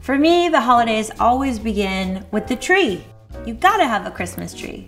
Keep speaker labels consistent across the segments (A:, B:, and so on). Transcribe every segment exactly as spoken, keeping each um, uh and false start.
A: For me, the holidays always begin with the tree. You gotta have a Christmas tree.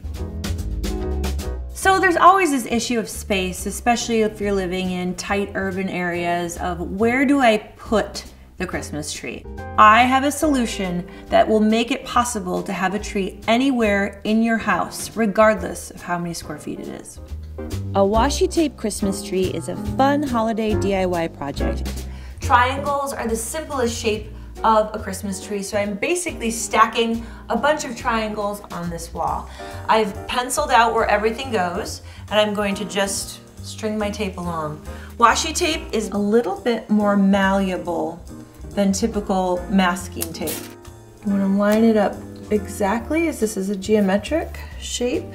A: So there's always this issue of space, especially if you're living in tight urban areas, of where do I put the Christmas tree? I have a solution that will make it possible to have a tree anywhere in your house, regardless of how many square feet it is.
B: A washi tape Christmas tree is a fun holiday D I Y project.
A: Triangles are the simplest shape of a Christmas tree, so I'm basically stacking a bunch of triangles on this wall. I've penciled out where everything goes, and I'm going to just string my tape along. Washi tape is a little bit more malleable than typical masking tape. I'm going to line it up exactly as this is a geometric shape.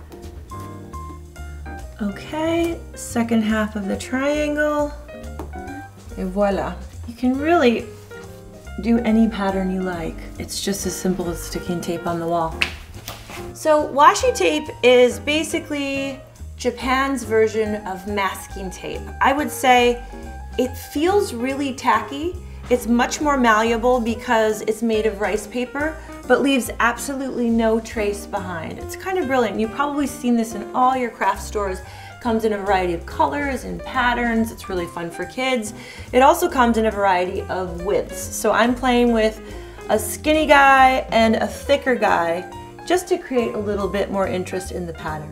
A: Okay, second half of the triangle, and voila. You can really do any pattern you like. It's just as simple as sticking tape on the wall. So washi tape is basically Japan's version of masking tape. I would say it feels really tacky. It's much more malleable because it's made of rice paper, but leaves absolutely no trace behind. It's kind of brilliant. You've probably seen this in all your craft stores. Comes in a variety of colors and patterns. It's really fun for kids. It also comes in a variety of widths. So I'm playing with a skinny guy and a thicker guy just to create a little bit more interest in the pattern.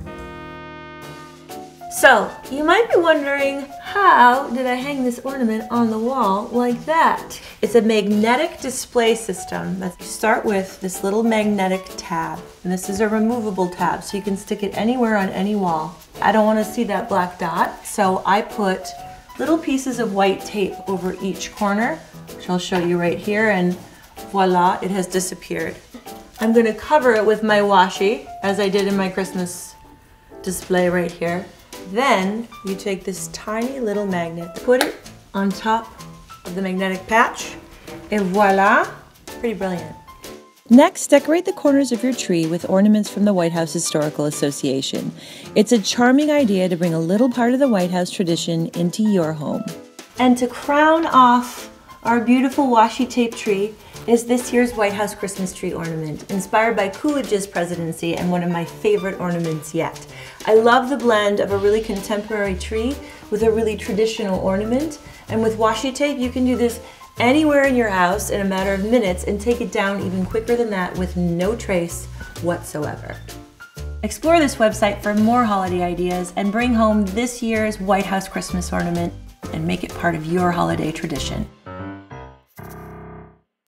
A: So you might be wondering, how did I hang this ornament on the wall like that? It's a magnetic display system. You start with this little magnetic tab, and this is a removable tab, so you can stick it anywhere on any wall. I don't want to see that black dot, so I put little pieces of white tape over each corner, which I'll show you right here, and voila, it has disappeared. I'm going to cover it with my washi, as I did in my Christmas display right here. Then you take this tiny little magnet, put it on top of the magnetic patch, and voila, pretty brilliant.
B: Next, decorate the corners of your tree with ornaments from the White House Historical Association. It's a charming idea to bring a little part of the White House tradition into your home.
A: And to crown off our beautiful washi tape tree is this year's White House Christmas tree ornament, inspired by Coolidge's presidency and one of my favorite ornaments yet. I love the blend of a really contemporary tree with a really traditional ornament, and with washi tape you can do this anywhere in your house in a matter of minutes and take it down even quicker than that with no trace whatsoever. Explore this website for more holiday ideas and bring home this year's White House Christmas ornament and make it part of your holiday tradition.